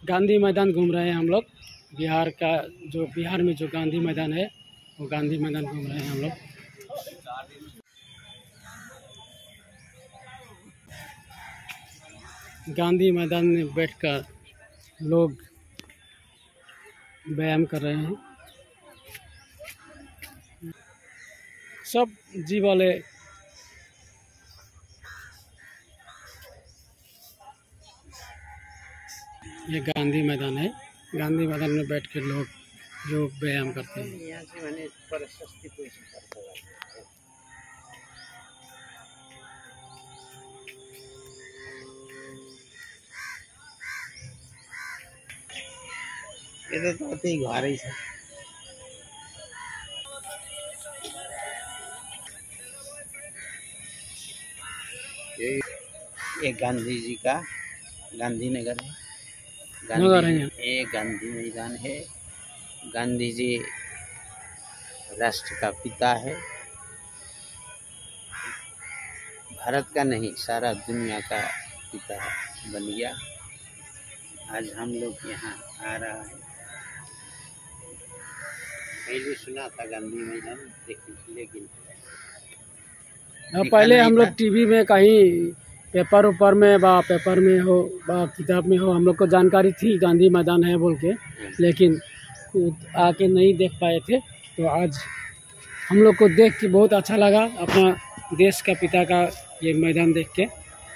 गांधी मैदान घूम रहे हैं हम लोग। बिहार का जो बिहार में जो गांधी मैदान है वो गांधी मैदान घूम रहे हैं हम लोग। गांधी मैदान में बैठकर लोग व्यायाम कर रहे हैं। सब जी वाले ये गांधी मैदान है। गांधी मैदान में बैठ कर लोग जो व्यायाम करते हैं। यहाँ से मैंने ये तो ही घर ही है। ये गांधी जी का गांधीनगर है। ये गांधी मैदान है। गांधी जी राष्ट्र का पिता है। भारत का नहीं, सारा दुनिया का पिता बन गया। आज हम लोग यहाँ आ रहा है। पहले सुना था गांधी मैदान लेकिन पहले हम लोग टीवी में कहीं पेपर ऊपर में पेपर में हो किताब में हो हम लोग को जानकारी थी गांधी मैदान है बोल के, लेकिन खुद आके नहीं देख पाए थे। तो आज हम लोग को देख के बहुत अच्छा लगा, अपना देश का पिता का ये मैदान देख के।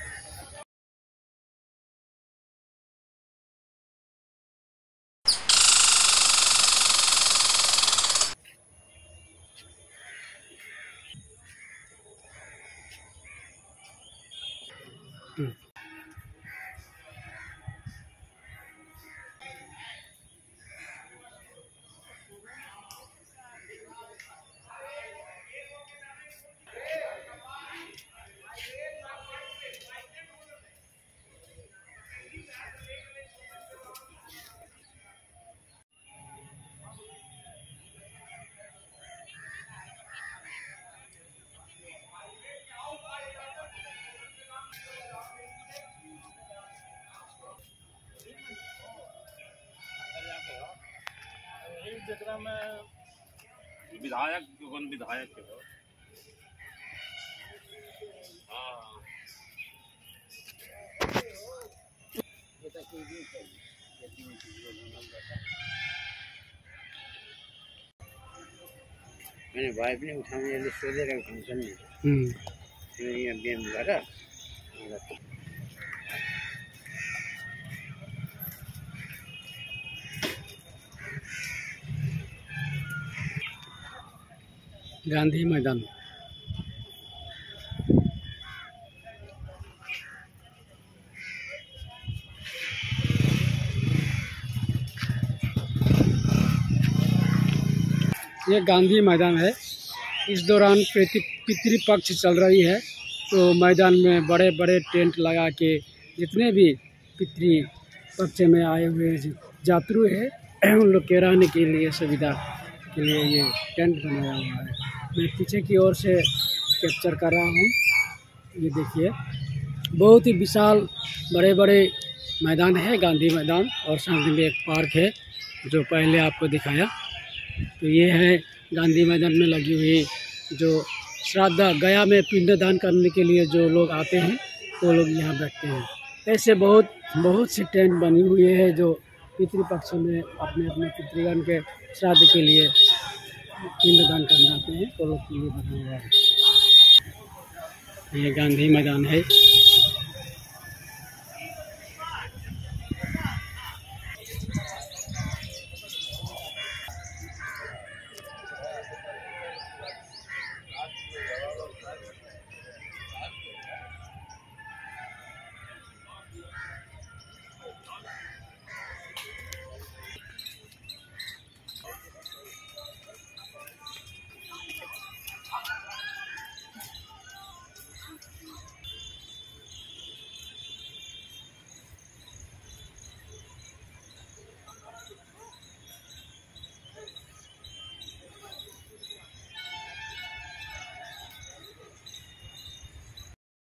जगह में विधायक कौन विधायक के हो? मैंने वाइफ ने उठा मुझे सोचे का फंक्शन में ये गेम लगा। गांधी मैदान ये गांधी मैदान है। इस दौरान पितृपक्ष चल रही है, तो मैदान में बड़े बड़े टेंट लगा के जितने भी पितृपक्ष में आए हुए यात्रु है उन लोग के रहने के लिए सुविधा के लिए ये टेंट बनाया हुआ है। मैं पीछे की ओर से कैप्चर कर रहा हूँ। ये देखिए बहुत ही विशाल बड़े बड़े मैदान है गांधी मैदान, और सामने में एक पार्क है जो पहले आपको दिखाया। तो ये है गांधी मैदान में लगी हुई जो श्राद्ध गया में पिंडदान करने के लिए जो लोग आते हैं वो लोग यहाँ बैठते हैं। ऐसे बहुत से टेंट बनी हुई है जो पितृपक्ष में अपने अपने पितृगण के श्राद्ध के लिए पिंडदान करने आते हैं तो लोग के लिए बना हुआ है। ये गांधी मैदान है।